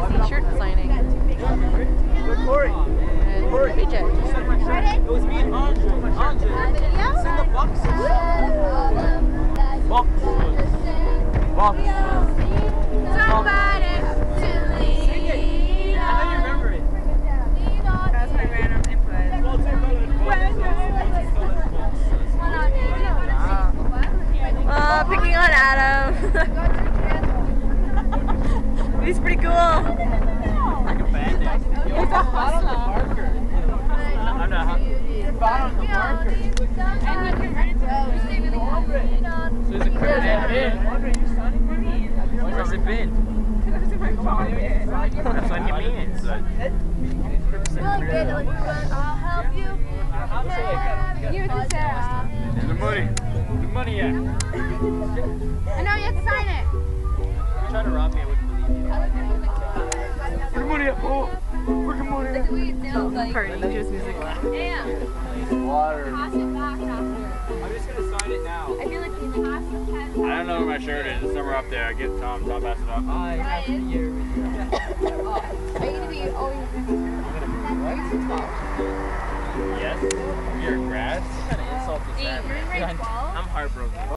t-shirt signing. And BJ. It was me and Andre. It's in the boxes. Boxes. Somebody to lean I know you remember it. That's my random input. Picking on Adam. He's pretty cool. Like a bandit. It's a hot on the marker. I'm not hot. You're bad on the marker. So is it credit in? Where's it been? That's what he means. I'll help you. You're the Sarah. The money. The money yet? I know, you have to sign it. If you try to rob me, I wouldn't believe you. Where's the money at? Oh, where's the money at? Party, here's music. Water. I'm just gonna sign it now. I feel like he's I don't know where my shirt is. It's somewhere up there. I get Tom pass it up. I have to hear. Are you gonna be Yes. You're a grad? What kind of insult is that? You're in grade 12? I'm heartbroken.